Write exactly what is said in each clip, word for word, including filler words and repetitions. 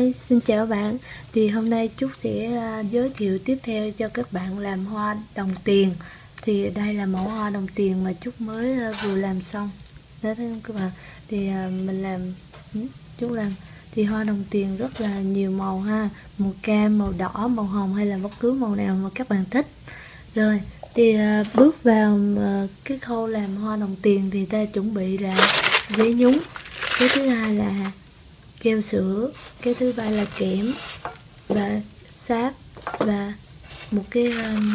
ơi, xin chào các bạn. Thì hôm nay Trúc sẽ uh, giới thiệu tiếp theo cho các bạn làm hoa đồng tiền. Thì đây là mẫu hoa đồng tiền mà Trúc mới uh, vừa làm xong. Đó thấy không các bạn? Thì uh, mình làm Trúc làm thì hoa đồng tiền rất là nhiều màu ha, màu cam, màu đỏ, màu hồng hay là bất cứ màu nào mà các bạn thích. Rồi thì uh, bước vào uh, cái khâu làm hoa đồng tiền thì ta chuẩn bị là giấy nhúng. Cái thứ hai là keo sữa, cái thứ ba là kẽm và sáp và một cái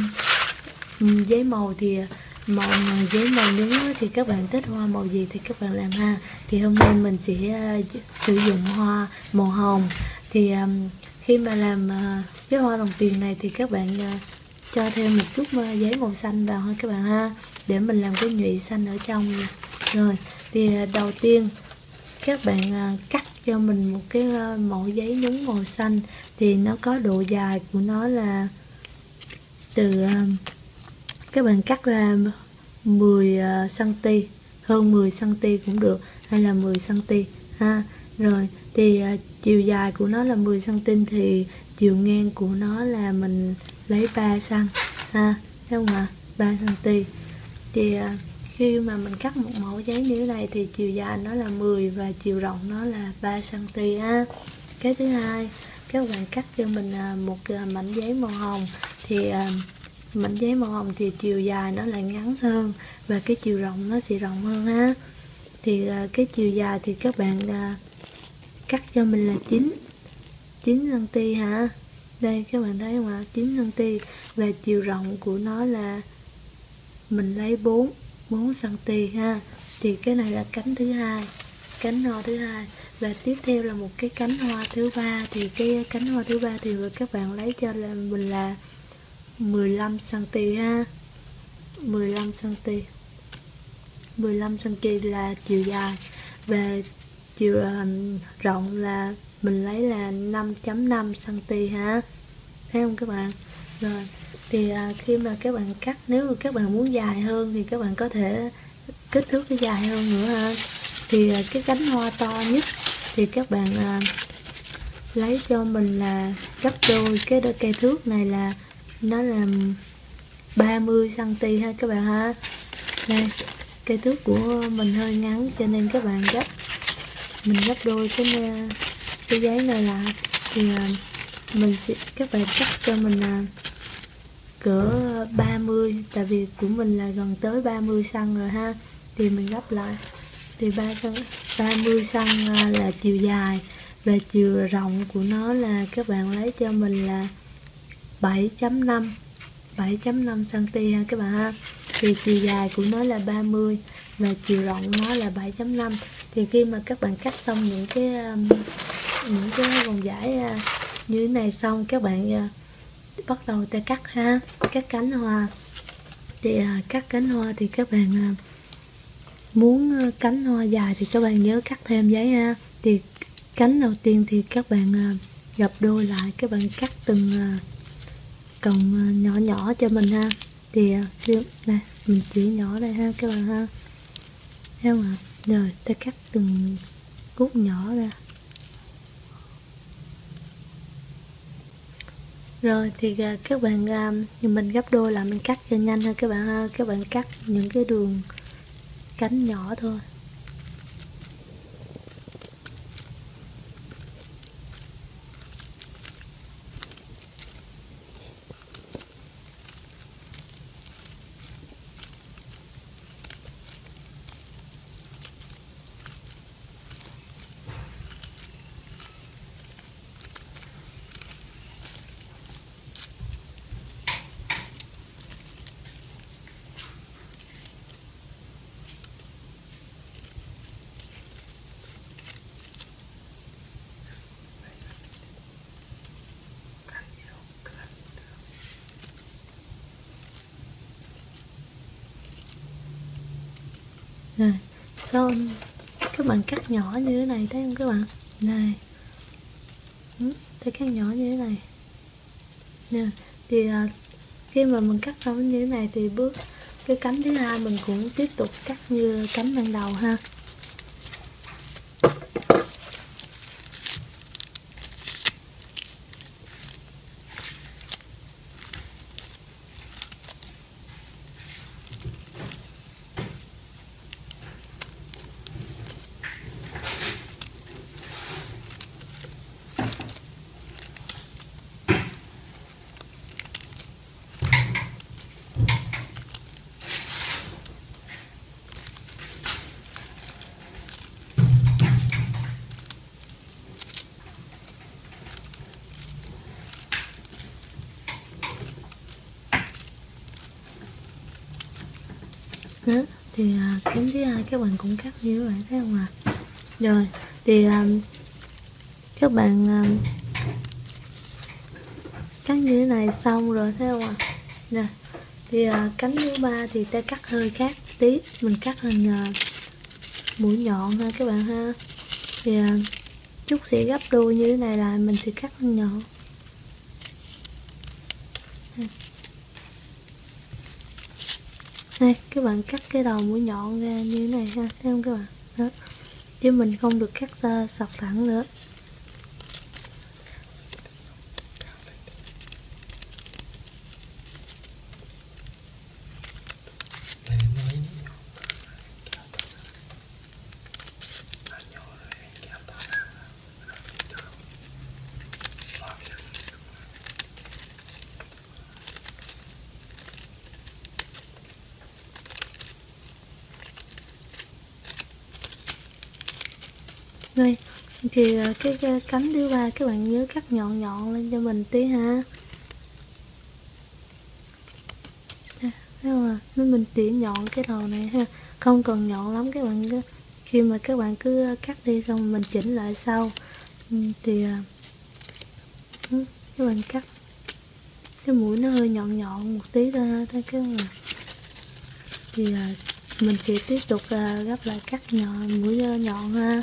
um, giấy màu. Thì màu giấy màu nhúng thì các bạn thích hoa màu gì thì các bạn làm ha. Thì hôm nay mình sẽ uh, sử dụng hoa màu hồng. Thì um, khi mà làm uh, cái hoa đồng tiền này thì các bạn uh, cho thêm một chút uh, giấy màu xanh vào ha các bạn ha, để mình làm cái nhụy xanh ở trong. Rồi thì uh, đầu tiên các bạn cắt cho mình một cái mẫu giấy nhúng màu xanh. Thì nó có độ dài của nó là từ các bạn cắt ra mười xăng ti mét, hơn mười xăng ti mét cũng được, hay là mười xăng ti mét ha. Rồi thì chiều dài của nó là mười xăng ti mét thì chiều ngang của nó là mình lấy ba xăng ha, thấy không ạ? ba xăng ti mét. Thì khi mà mình cắt một mẫu giấy như thế này thì chiều dài nó là mười và chiều rộng nó là ba xăng ti mét ha. Cái thứ hai, các bạn cắt cho mình một mảnh giấy màu hồng. Thì mảnh giấy màu hồng thì chiều dài nó lại ngắn hơn và cái chiều rộng nó sẽ rộng hơn ha. Thì cái chiều dài thì các bạn cắt cho mình là chín xăng ti mét hả. Đây các bạn thấy không ạ? chín xăng ti mét. Và chiều rộng của nó là mình lấy bốn xăng ti mét ha. Thì cái này là cánh thứ hai, cánh hoa thứ hai. Và tiếp theo là một cái cánh hoa thứ ba. Thì cái cánh hoa thứ ba thì các bạn lấy cho là mình là mười lăm xăng ti mét ha. mười lăm xăng ti mét. mười lăm xăng ti mét là chiều dài. Và chiều um, rộng là mình lấy là năm phẩy năm xăng ti mét ha. Thấy không các bạn? Rồi thì à, khi mà các bạn cắt, nếu mà các bạn muốn dài hơn thì các bạn có thể kích thước cái dài hơn nữa ha. Thì à, cái cánh hoa to nhất thì các bạn à, lấy cho mình là gấp đôi cái đôi cây thước này, là nó là ba mươi xăng ti mét ha các bạn ha. Đây, cây thước của mình hơi ngắn cho nên các bạn gấp mình gấp đôi cái cái giấy này lại. Thì à, mình sẽ các bạn cắt cho mình à, cỡ ba mươi, tại vì của mình là gần tới ba mươi xăng rồi ha. Thì mình gấp lại thì ba mươi xăng là chiều dài, và chiều rộng của nó là các bạn lấy cho mình là bảy phẩy năm xăng ti mét ha các bạn ha. Thì chiều dài của nó là ba mươi và chiều rộng nó là bảy phẩy năm. Thì khi mà các bạn cắt xong những cái những cái vòng dải như thế này xong, các bạn bắt đầu ta cắt ha, cắt cánh hoa. Thì à, cắt cánh hoa thì các bạn à, muốn cánh hoa dài thì các bạn nhớ cắt thêm giấy ha. Thì cánh đầu tiên thì các bạn à, gập đôi lại, các bạn cắt từng à, cọng à, nhỏ nhỏ cho mình ha. Thì à, này mình chỉ nhỏ đây ha các bạn ha, thấy không ạ? Rồi ta cắt từng cúc nhỏ ra. Rồi thì các bạn mình gấp đôi là mình cắt cho nhanh ha các bạn ha. Các bạn cắt những cái đường cánh nhỏ thôi. Rồi, xong các bạn cắt nhỏ như thế này, thấy không các bạn? Này, thấy cắt nhỏ như thế này nè. Thì à, khi mà mình cắt xong như thế này thì bước cái cánh thứ hai mình cũng tiếp tục cắt như cánh ban đầu ha. đó. Thì à, cánh thứ hai các bạn cũng cắt như các bạn thấy không ạ? À? Rồi thì à, các bạn à, cắt như thế này xong rồi thấy không ạ? À? Nè, thì à, cánh thứ ba thì ta cắt hơi khác tí, mình cắt hình à, mũi nhọn ha các bạn ha. Thì à, Trúc sẽ gấp đôi như thế này là mình sẽ cắt hình nhọn. Đây, các bạn cắt cái đầu mũi nhọn ra như thế này ha, thấy không các bạn? Đó. Chứ mình không được cắt ra sọc thẳng nữa. Đây, thì cái, cái cánh thứ ba các bạn nhớ cắt nhọn nhọn lên cho mình tí ha. Thấy không à? Nếu mình tỉa nhọn cái đầu này ha, không cần nhọn lắm các bạn. Khi mà các bạn cứ cắt đi xong mình chỉnh lại sau thì các bạn cắt cái mũi nó hơi nhọn nhọn một tí thôi ha, thấy cái mà thì mình sẽ tiếp tục gấp lại cắt nhọn mũi nhọn ha.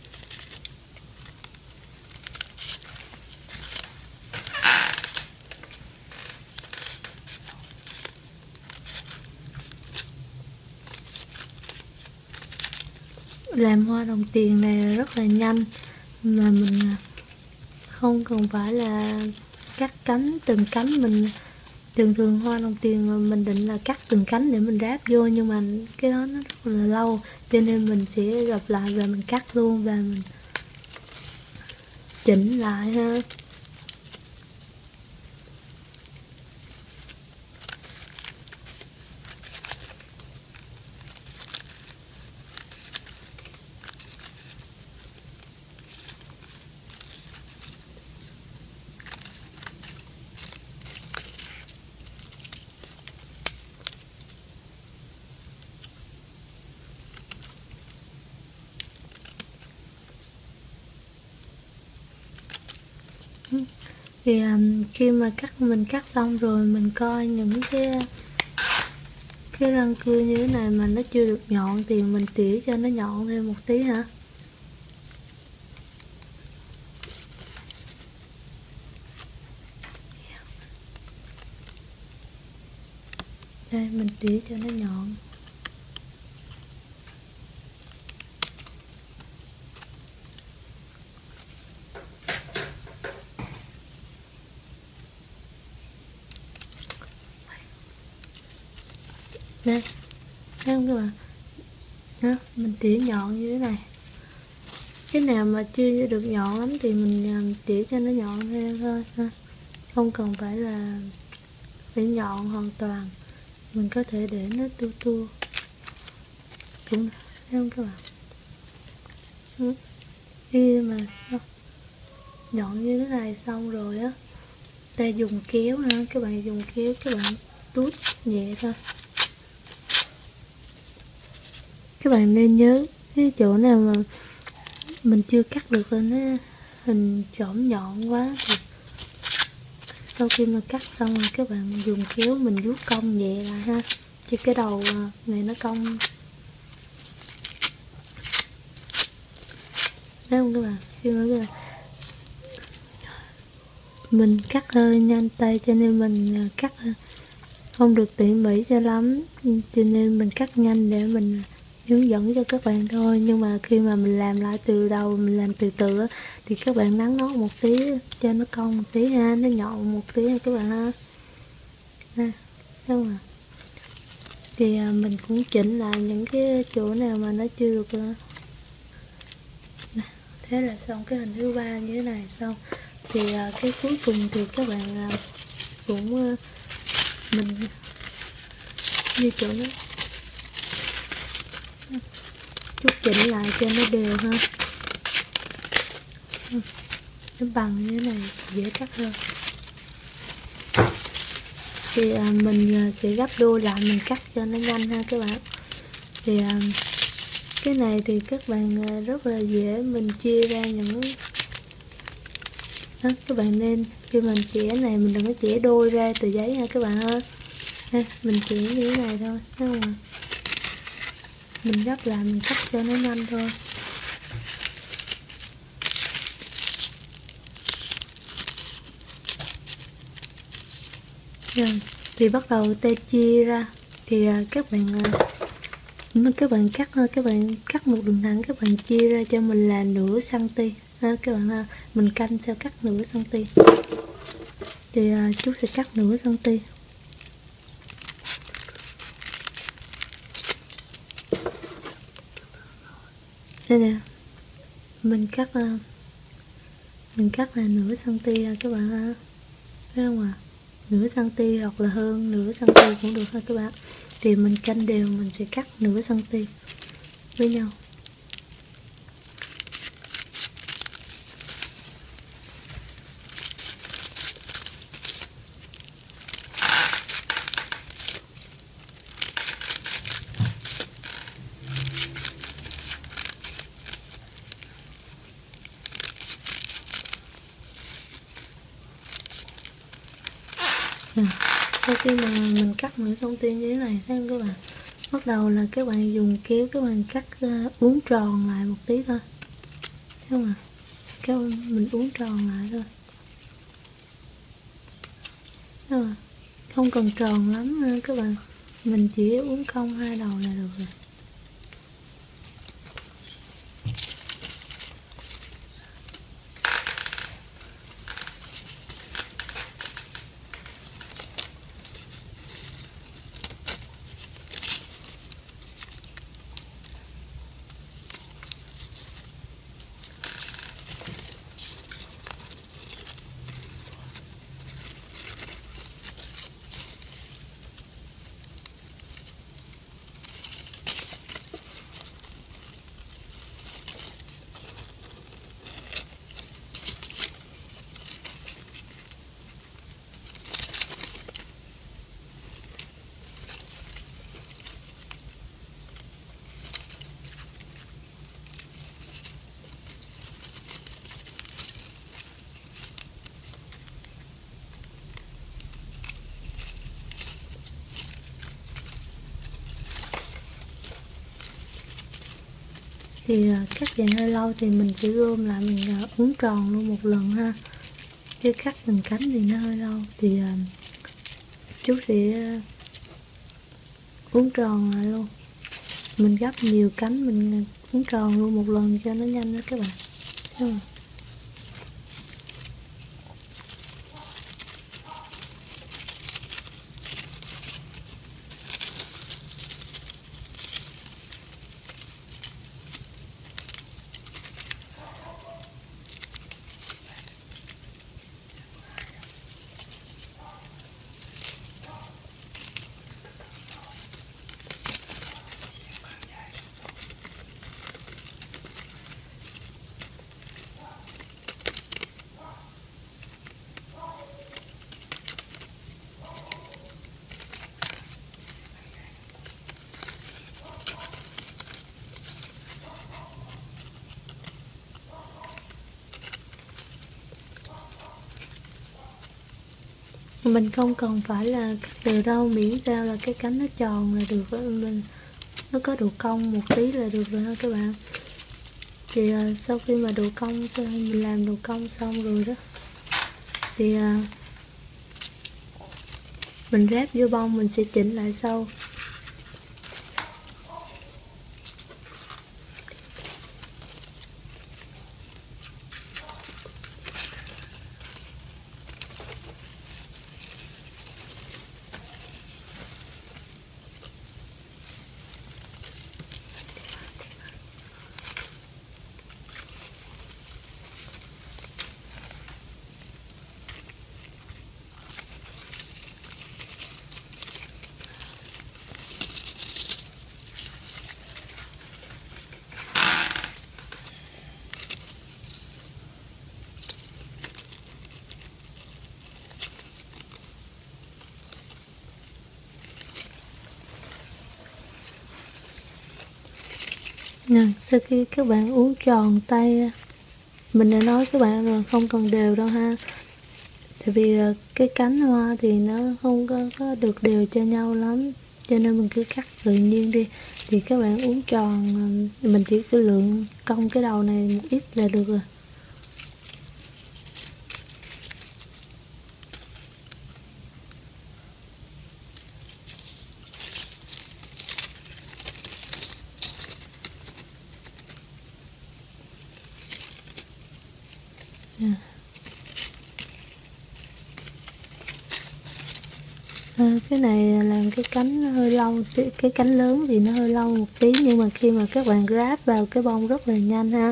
Làm hoa đồng tiền này rất là nhanh mà mình không cần phải là cắt cánh từng cánh. Mình thường thường hoa đồng tiền mà mình định là cắt từng cánh để mình ráp vô, nhưng mà cái đó nó rất là lâu cho nên mình sẽ gặp lại và mình cắt luôn và mình chỉnh lại ha. Thì um, khi mà cắt mình cắt xong rồi mình coi những cái cái răng cưa như thế này mà nó chưa được nhọn thì mình tỉa cho nó nhọn thêm một tí hả. Đây mình tỉa cho nó nhọn. Đây, thấy không các bạn? Đó, mình tỉa nhọn như thế này. Cái nào mà chưa được nhọn lắm thì mình tỉa cho nó nhọn thêm thôi ha. Không cần phải là phải nhọn hoàn toàn, mình có thể để nó tua tua cũng thấy không các bạn? Khi mà nhọn như thế này xong rồi á, ta dùng kéo ha, các bạn dùng kéo các bạn tuốt nhẹ thôi. Các bạn nên nhớ cái chỗ nào mà mình chưa cắt được lên nó hình chỏm nhọn quá thì sau khi mà cắt xong rồi các bạn dùng kéo mình vuốt cong nhẹ lại ha, cho cái đầu này nó cong. Thấy không các bạn? Khi mà các bạn mình cắt hơi nhanh tay cho nên mình cắt không được tỉ mỉ cho lắm, cho nên mình cắt nhanh để mình hướng dẫn cho các bạn thôi. Nhưng mà khi mà mình làm lại từ đầu, mình làm từ từ thì các bạn nắn nót một tí cho nó cong một tí ha, nó nhọn một tí ha các bạn ha. Thấy không ạ? Thì mình cũng chỉnh lại những cái chỗ nào mà nó chưa được. Thế là xong cái hình thứ ba như thế này. Xong thì cái cuối cùng thì các bạn cũng mình như chỗ đó chút chỉnh lại cho nó đều ha, nó bằng như thế này dễ cắt hơn. Thì à, mình sẽ gấp đôi lại mình cắt cho nó nhanh ha các bạn. Thì à, cái này thì các bạn à, rất là dễ mình chia ra những đó, các bạn nên khi mình chẻ này mình đừng có chẻ đôi ra tờ giấy nha các bạn ơi. Đây, mình chẻ như thế này thôi, thấy không ạ? Mình gấp lại mình cắt cho nó nhanh thôi. Rồi, thì bắt đầu ta chia ra thì à, các bạn à, các bạn cắt các bạn cắt một đường thẳng, các bạn chia ra cho mình là nửa cm ha, các bạn ha. Mình canh sao cắt nửa cm thì à, chú sẽ cắt nửa cm. Đây nè, mình cắt à, mình cắt là nửa cm à, các bạn ha, thấy không ạ? À? Nửa cm hoặc là hơn nửa cm cũng được ha các bạn. Thì mình canh đều, mình sẽ cắt nửa cm với nhau. Nè, sau khi mà mình cắt nửa cm như thế này thấy không các bạn, bắt đầu là các bạn dùng kéo các bạn cắt uh, uốn tròn lại một tí thôi, thấy không ạ? Các mình uốn tròn lại thôi, thấy không ạ? Không cần tròn lắm nữa các bạn, mình chỉ uốn cong hai đầu là được rồi. Thì cắt dài hơi lâu thì mình sẽ gom lại mình uốn tròn luôn một lần ha, chứ cắt từng cánh thì nó hơi lâu. Thì uh, chú sẽ uốn tròn lại luôn, mình gấp nhiều cánh mình uốn tròn luôn một lần cho nó nhanh đó các bạn, thấy không? Mình không cần phải là cắt từ đâu, miễn sao là cái cánh nó tròn là được, mình nó có độ cong một tí là được rồi ha các bạn. Thì uh, sau khi mà độ cong mình làm độ cong xong rồi đó thì uh, mình ráp vô bông, mình sẽ chỉnh lại sau. Nè, sau khi các bạn uốn tròn tay, mình đã nói các bạn rồi, không cần đều đâu ha, tại vì cái cánh hoa thì nó không có, có được đều cho nhau lắm, cho nên mình cứ cắt tự nhiên đi. Thì các bạn uốn tròn, mình chỉ cứ lượng cong cái đầu này một ít là được rồi. À, cái này làm cái cánh hơi lâu, cái, cái cánh lớn thì nó hơi lâu một tí, nhưng mà khi mà các bạn ráp vào cái bông rất là nhanh ha.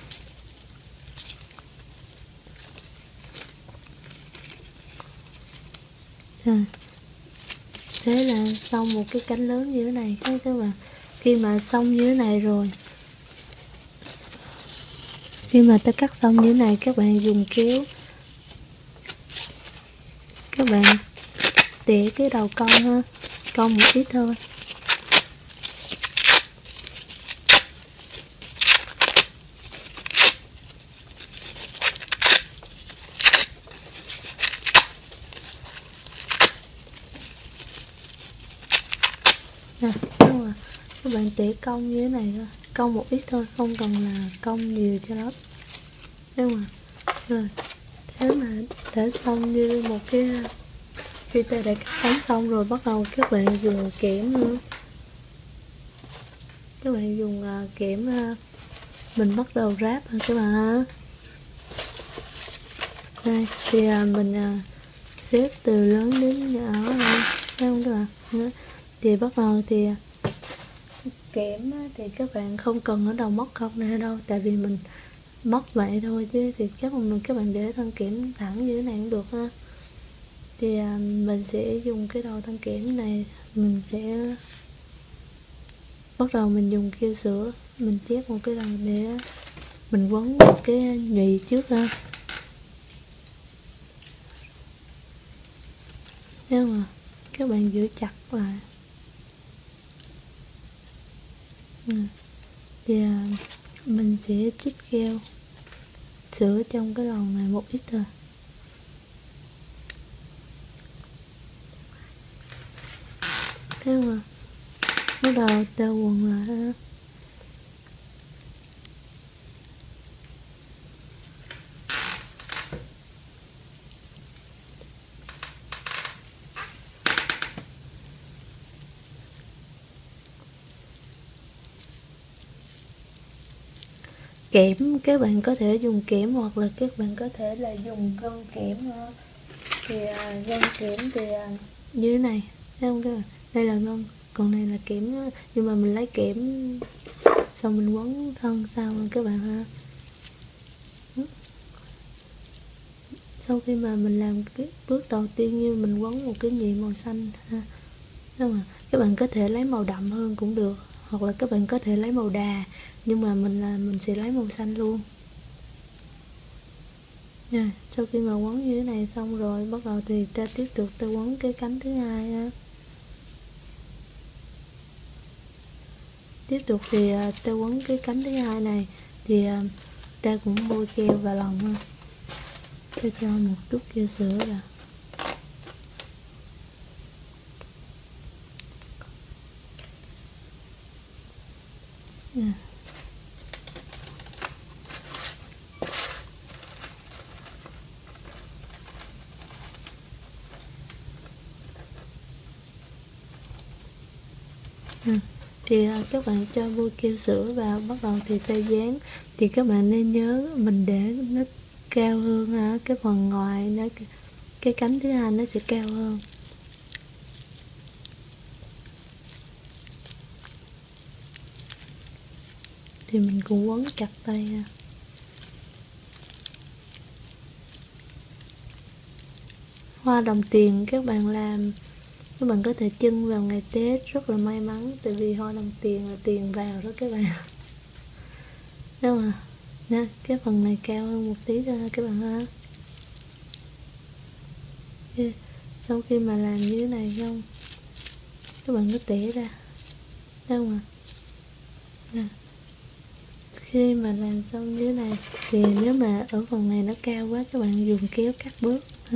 À, thế là xong một cái cánh lớn như thế này các bạn. Khi mà xong như thế này rồi, khi mà ta cắt xong như thế này, các bạn dùng kéo, các bạn tỉa cái đầu cong ha, cong một ít thôi. Nè, đúng rồi. Các bạn tỉa cong như thế này thôi, cong một ít thôi, không cần là cong nhiều cho lắm, đúng không? Rồi, thế mà đã xong như một cái, khi ta đã cắt bánh xong rồi, bắt đầu các bạn dùng kẽm nữa. Các bạn dùng uh, kẽm, uh, mình bắt đầu ráp ha các bạn ha. Đây thì uh, mình uh, xếp từ lớn đến nhỏ ha, thấy không các bạn? Thì bắt đầu thì kẽm thì các bạn không cần ở đầu móc cong này đâu, tại vì mình móc vậy thôi, chứ thì chắc mình các bạn để thân kẽm thẳng như thế này cũng được ha. Thì à, mình sẽ dùng cái đầu thân kẽm này, mình sẽ bắt đầu mình dùng keo sữa, mình chép một cái đầu để mình quấn một cái nhụy trước ha. Nếu mà các bạn giữ chặt lại, ừ. Thì à, mình sẽ chích keo sữa trong cái đầu này một ít thôi. Thế mà bắt đầu teo quần lại ha. Kẽm các bạn có thể dùng kẽm, hoặc là các bạn có thể là dùng gân kẽm. Thì à, gân kẽm thì à, như thế này, thấy không các bạn? Đây là gân, còn này là kẽm, nhưng mà mình lấy kẽm xong mình quấn thân sau các bạn ha. Sau khi mà mình làm cái bước đầu tiên như mình quấn một cái nhị màu xanh ha, đúng không? Các bạn có thể lấy màu đậm hơn cũng được, hoặc là các bạn có thể lấy màu đà, nhưng mà mình là mình sẽ lấy màu xanh luôn nha. Sau khi mà quấn như thế này xong rồi, bắt đầu thì ta tiếp tục ta quấn cái cánh thứ hai ha. Tiếp tục thì ta quấn cái cánh thứ hai này, thì ta cũng bôi keo vào lòng ha. Ta cho một chút keo sữa vào. Nè. Nè. Thì các bạn cho bôi keo sữa vào, bắt đầu thì ta dán. Thì các bạn nên nhớ mình để nó cao hơn ha, cái phần ngoài nó, cái cánh thứ hai nó sẽ cao hơn. Thì mình cũng quấn chặt tay ha. Hoa đồng tiền các bạn làm, các bạn có thể trưng vào ngày Tết rất là may mắn, tại vì hoa đồng tiền là tiền vào đó các bạn. Đúng không? Nè, cái phần này cao hơn một tí thôi các bạn ha. Sau khi mà làm như thế này xong, các bạn cứ tỉa ra, đúng không ạ? Nè, khi mà làm xong như thế này thì nếu mà ở phần này nó cao quá các bạn dùng kéo cắt bớt ha.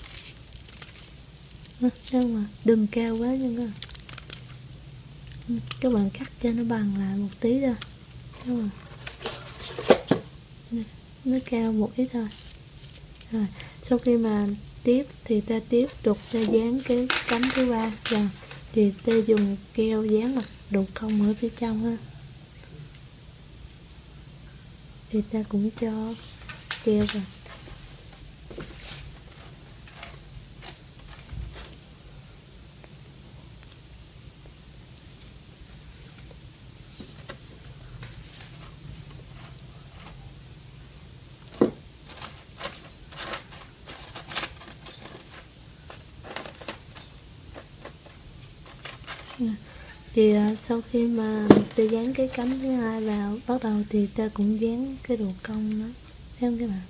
Nhưng mà đừng cao quá nha các bạn. Các bạn cắt cho nó bằng lại một tí thôi. Đúng rồi. Nó cao một ít thôi. Rồi, sau khi mà tiếp thì ta tiếp tục ta dán cái cánh thứ ba rồi thì ta dùng keo dán mặt độ cong ở phía trong ha. Thì ta cũng cho keo vào. Thì uh, sau khi mà ta dán cái cánh thứ hai vào bắt đầu thì ta cũng dán cái độ cong đó, thấy không các bạn?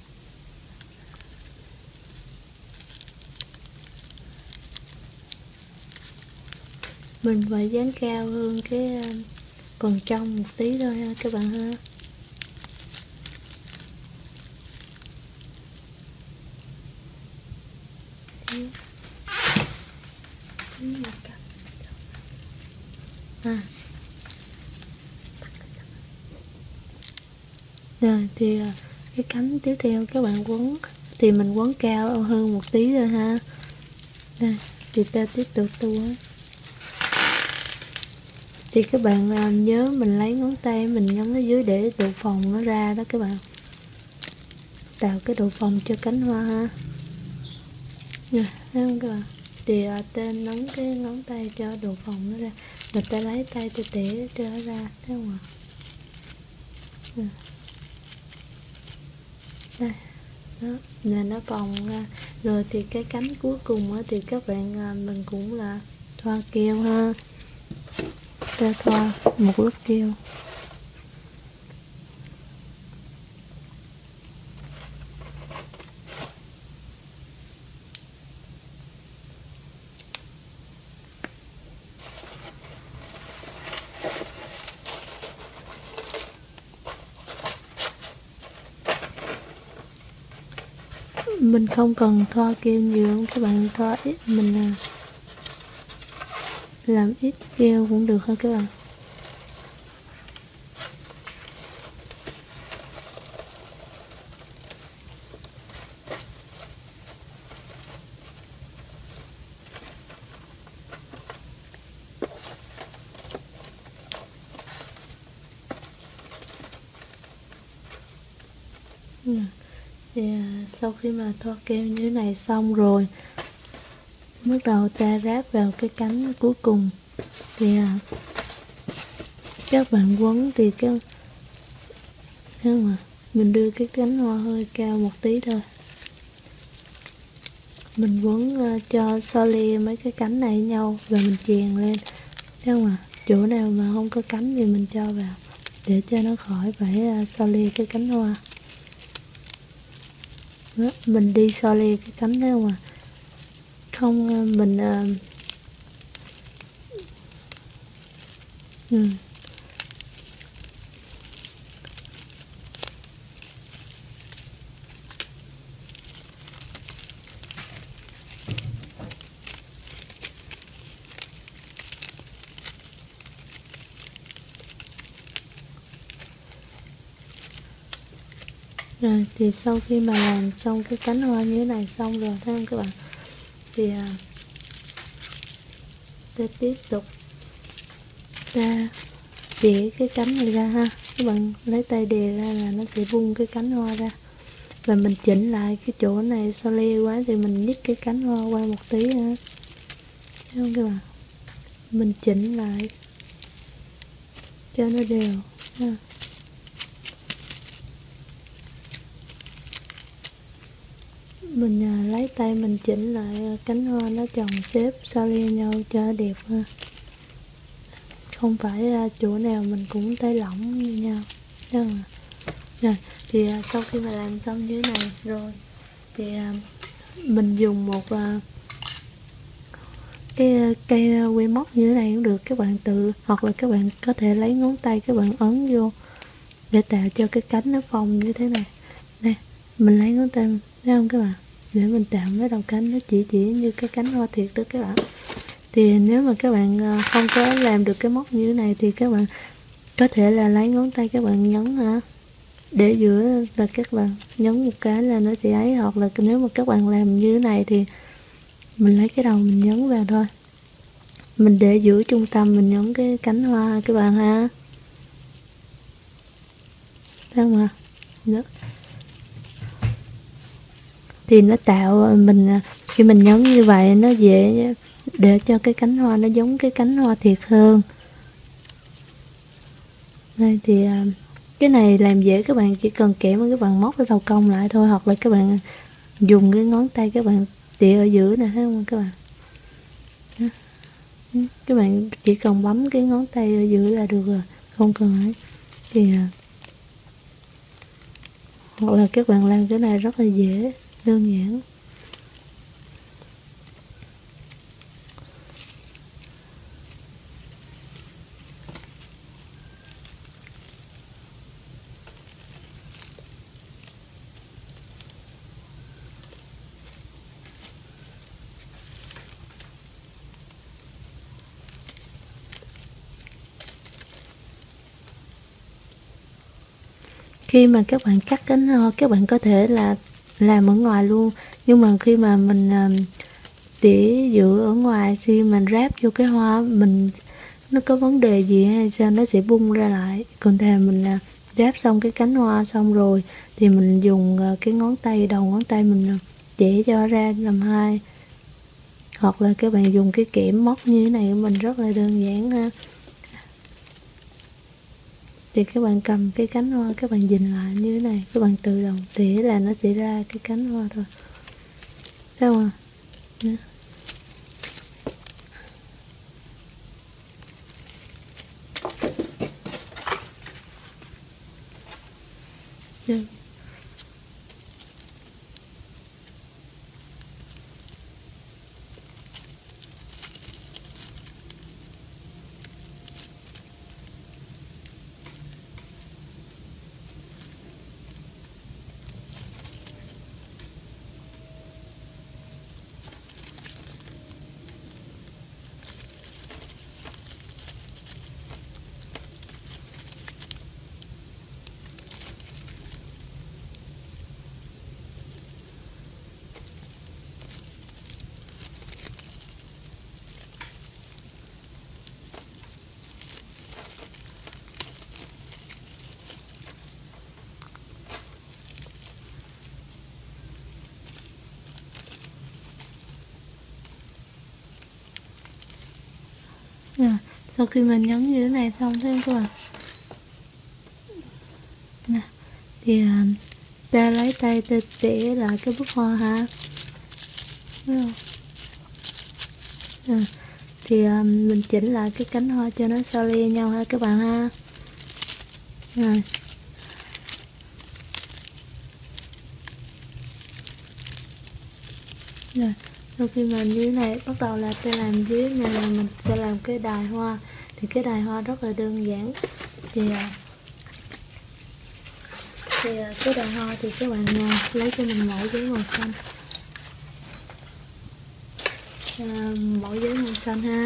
Mình phải dán cao hơn cái uh, phần trong một tí thôi ha các bạn ha. À. Rồi thì cái cánh tiếp theo các bạn quấn thì mình quấn cao hơn một tí rồi ha. Đây, thì ta tiếp tục ta quấn. Thì các bạn nhớ mình lấy ngón tay mình nhấn ở dưới để độ phồng nó ra đó các bạn. Tạo cái độ phồng cho cánh hoa ha. Rồi, thấy không các bạn? Thì tên nắm cái ngón tay cho độ phồng nó ra. Rồi ta lấy tay ta tỉa cho nó ra, thấy không ạ? Rồi. Đây, đó, là nó phồng ra. Rồi thì cái cánh cuối cùng thì các bạn mình cũng là thoa keo ha. Ta thoa một lớp keo. Mình không cần thoa keo nhiều, các bạn thoa ít, mình làm ít keo cũng được ha các bạn. Thì sau khi mà thoa keo như thế này xong rồi bắt đầu ta ráp vào cái cánh cuối cùng. Thì các bạn quấn thì cái nhưng mà mình đưa cái cánh hoa hơi cao một tí thôi. Mình quấn cho so le mấy cái cánh này với nhau và mình chèn lên. Thấy không ạ? Chỗ nào mà không có cánh thì mình cho vào để cho nó khỏi phải so le cái cánh hoa. Đó, mình đi so le cái cánh đấy không à. Không mình uh, ừ. Rồi thì sau khi mà làm xong cái cánh hoa như thế này xong rồi thấy không các bạn, thì uh, ta tiếp tục ta đĩa cái cánh này ra ha. Các bạn lấy tay đè ra là nó sẽ bung cái cánh hoa ra. Và mình chỉnh lại cái chỗ này so le quá thì mình nhích cái cánh hoa qua một tí ha. Thấy không các bạn? Mình chỉnh lại cho nó đều ha. Mình lấy tay mình chỉnh lại cánh hoa nó chồng xếp so le nhau cho đẹp ha. Không phải chỗ nào mình cũng tay lỏng như nhau. Đúng rồi. Rồi, thì sau khi mà làm xong như thế này rồi thì mình dùng một cái cây que móc như thế này cũng được, các bạn tự hoặc là các bạn có thể lấy ngón tay các bạn ấn vô để tạo cho cái cánh nó phồng như thế này. Đây, mình lấy ngón tay, thấy không các bạn, để mình tạo cái đầu cánh nó chỉ chỉ như cái cánh hoa thiệt đó các bạn. Thì nếu mà các bạn không có làm được cái móc như thế này thì các bạn có thể là lấy ngón tay các bạn nhấn hả, để giữa là các bạn nhấn một cái là nó sẽ ấy, hoặc là nếu mà các bạn làm như thế này thì mình lấy cái đầu mình nhấn vào thôi, mình để giữa trung tâm mình nhấn cái cánh hoa các bạn ha, thấy không ạ? Đó. Thì nó tạo mình khi mình nhấn như vậy nó dễ để cho cái cánh hoa nó giống cái cánh hoa thiệt hơn. Đây thì cái này làm dễ, các bạn chỉ cần kẽm các bạn móc cái đầu cong lại thôi, hoặc là các bạn dùng cái ngón tay các bạn tỉa ở giữa nè, thấy không các bạn? Các bạn chỉ cần bấm cái ngón tay ở giữa là được rồi, không cần ấy. Thì hoặc là các bạn làm cái này rất là dễ, đơn giản. Khi mà các bạn cắt cánh hoa, các bạn có thể là làm ở ngoài luôn, nhưng mà khi mà mình tỉa giữa ở ngoài, khi mình ráp vô cái hoa mình nó có vấn đề gì hay sao nó sẽ bung ra lại. Còn thà mình ráp xong cái cánh hoa xong rồi thì mình dùng cái ngón tay, đầu ngón tay mình chẻ cho ra làm hai, hoặc là các bạn dùng cái kẽm móc như thế này của mình rất là đơn giản ha. Thì các bạn cầm cái cánh hoa các bạn dình lại như thế này, các bạn tự động tỉa là nó sẽ ra cái cánh hoa thôi, thấy không ạ? Được. À, sau khi mình nhấn như thế này xong thấy không các bạn? Nè, thì à, ta lấy tay ta tỉa lại cái bút hoa ha, thấy không? À, thì à, mình chỉnh lại cái cánh hoa cho nó sao le nhau ha các bạn ha. Rồi. Rồi. Sau khi mà như thế này bắt đầu là ta làm dưới này là mình sẽ làm cái đài hoa. Thì cái đài hoa rất là đơn giản. Thì thì cái đài hoa thì các bạn lấy cho mình mẫu giấy màu xanh, à, mẫu giấy màu xanh ha.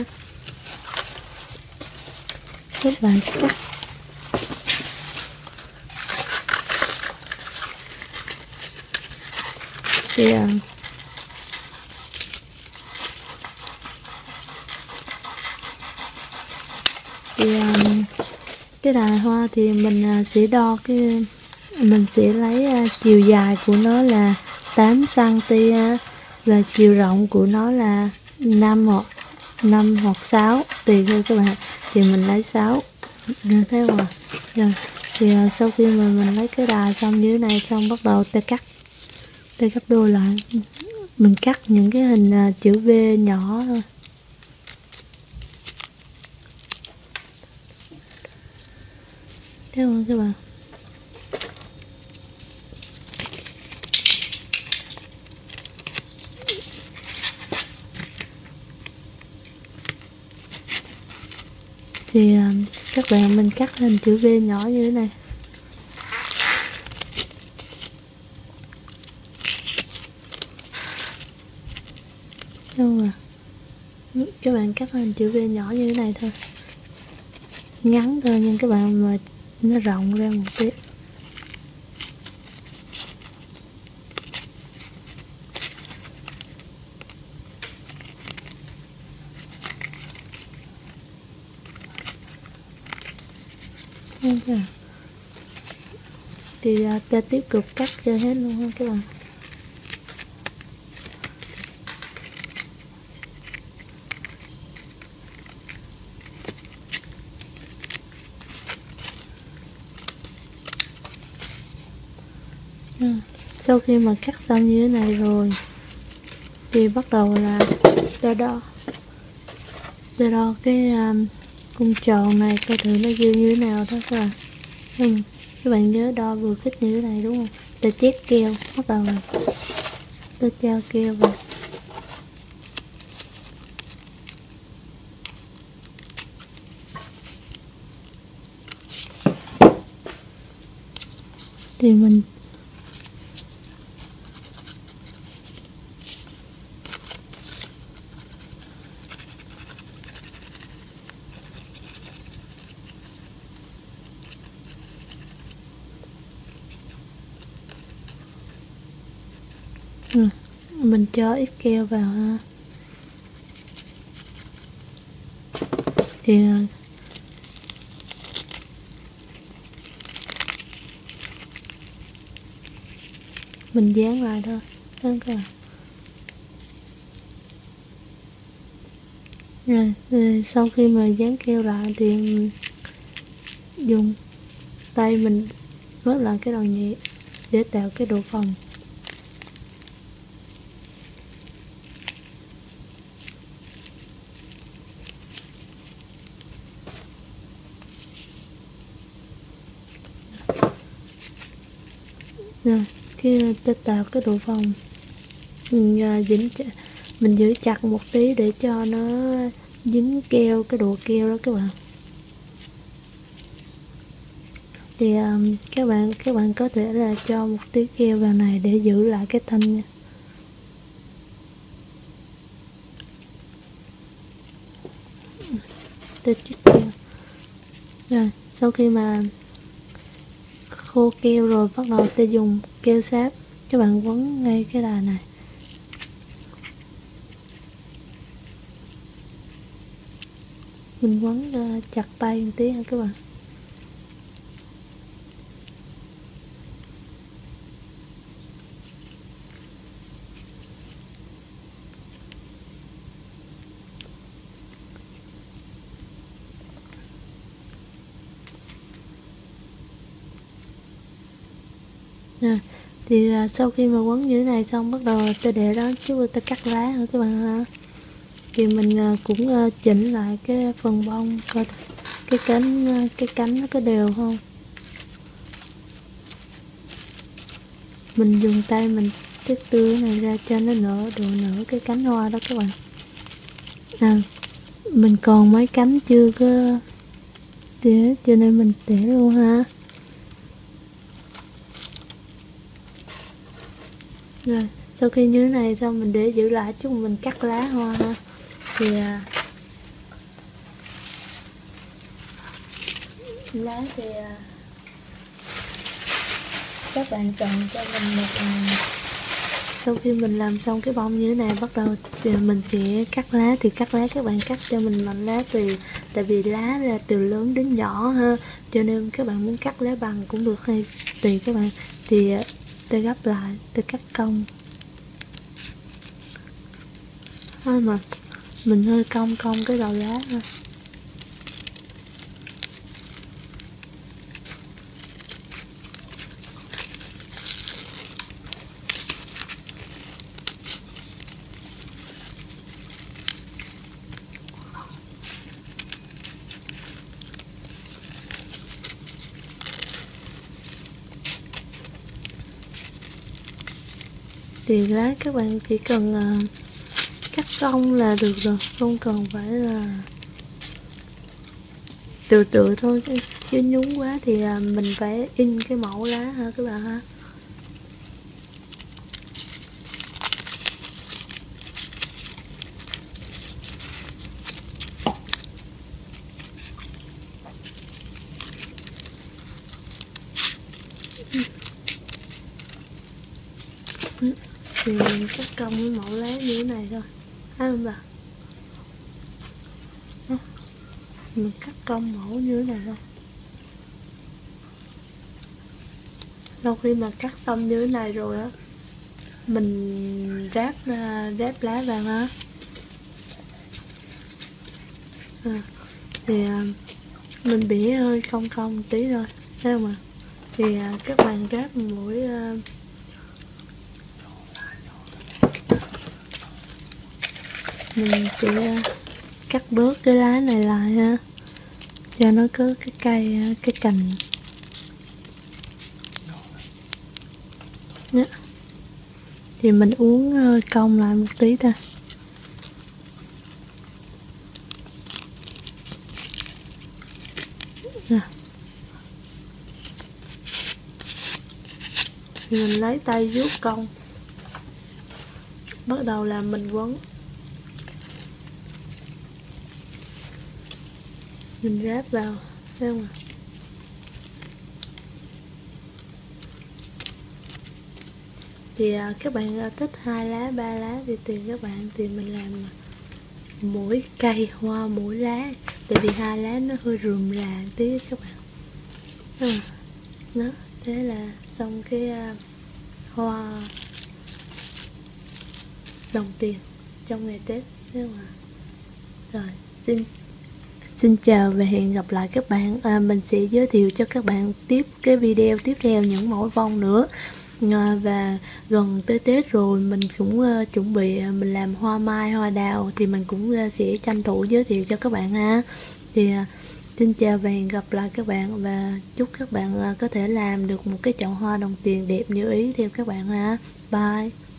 Các bạn cắt thì à, thì um, cái đài hoa thì mình uh, sẽ đo cái mình sẽ lấy uh, chiều dài của nó là tám xăng ti mét và chiều rộng của nó là năm hoặc năm hoặc sáu tùy theo các bạn, thì mình lấy sáu được, thấy không ạ? Rồi thì uh, sau khi mà mình lấy cái đài xong như thế này xong bắt đầu ta cắt ta cắt đôi lại, mình cắt những cái hình uh, chữ V nhỏ thôi. Thấy không các bạn? Thì uh, các bạn mình cắt hình chữ V nhỏ như thế này. các bạn cắt hình chữ V nhỏ như thế này thôi, ngắn thôi, nhưng các bạn mà nó rộng ra một tí. Okay. Thì uh, ta tiếp tục cắt cho hết luôn ha các bạn. Ừ. Sau khi mà cắt xong như thế này rồi thì bắt đầu là đo đo đo đo cái um, cung tròn này coi thử nó dư như thế nào đó các bạn. Ừ. Các bạn nhớ đo vừa khít như thế này đúng không? Ta chét keo, bắt đầu là ta trao keo vào. Thì mình ừ. mình cho ít keo vào ha. Thì mình dán lại thôi, đúng không? Rồi, rồi sau khi mà dán keo lại thì dùng tay mình vớt lại cái đầu nhị để tạo cái độ phồng. Rồi, khi ta tạo cái độ phồng, mình uh, dính mình giữ chặt một tí để cho nó dính keo, cái độ keo đó các bạn. Thì um, các bạn các bạn có thể là cho một tí keo vào này để giữ lại cái thanh nha. Tôi chút keo. Rồi, sau khi mà khô keo rồi bắt đầu ta dùng keo sáp, các bạn quấn ngay cái đà này. Mình quấn uh, chặt tay một tí ha các bạn. À, thì à, sau khi mà quấn như thế này xong bắt đầu ta để đó chứ ta cắt lá nữa các bạn ha. Thì mình à, cũng à, chỉnh lại cái phần bông coi cái cánh à, cái cánh nó có đều không. Mình dùng tay mình tước tươi này ra cho nó nở độ nở cái cánh hoa đó các bạn. À, mình còn mấy cánh chưa có tỉa cho nên mình tỉa luôn ha. Rồi, sau khi như thế này xong mình để giữ lại chút mình cắt lá hoa ha. Thì à, lá thì à, các bạn chọn cho mình một à, sau khi mình làm xong cái bông như thế này bắt đầu thì mình sẽ cắt lá. Thì cắt lá các bạn cắt cho mình mảnh lá tùy, tại vì lá là từ lớn đến nhỏ ha, cho nên các bạn muốn cắt lá bằng cũng được hay tùy các bạn. Thì à, tôi gấp lại, tôi cắt cong. Thôi mà mình hơi cong cong cái đầu lá thôi. Thì lá các bạn chỉ cần uh, cắt cong là được rồi, không cần phải là từ từ thôi, chứ nhúng quá thì uh, mình phải in cái mẫu lá ha các bạn ha. Thì mình cắt cong cái mẫu lá như thế này thôi, thấy không bà? Mình cắt cong mẫu như thế này thôi. Sau khi mà cắt xong như thế này rồi á, mình ráp ráp lá vào ha. À, thì à, mình bỉa hơi cong cong tí thôi, thấy không ạ? Thì à, các bạn ráp mỗi à, mình sẽ cắt bớt cái lá này lại ha, cho nó có cái cây cái cành nhé. Thì mình uốn cong lại một tí thôi. Nè. Thì mình lấy tay vuốt cong, bắt đầu là mình quấn, mình ráp vào, thấy không ạ? Thì à, các bạn à, thích hai lá ba lá thì tùy các bạn, thì mình làm mỗi cây hoa mỗi lá, tại vì hai lá nó hơi rườm rà tí các bạn. À, đó, thế là xong cái à, hoa đồng tiền trong ngày Tết, thấy không ạ? Rồi, xin Xin chào và hẹn gặp lại các bạn. À, mình sẽ giới thiệu cho các bạn tiếp cái video tiếp theo những mẫu vong nữa. À, và gần tới Tết rồi mình cũng uh, chuẩn bị uh, mình làm hoa mai, hoa đào thì mình cũng uh, sẽ tranh thủ giới thiệu cho các bạn ha. Thì uh, xin chào và hẹn gặp lại các bạn, và chúc các bạn uh, có thể làm được một cái chậu hoa đồng tiền đẹp như ý theo các bạn ha. Bye.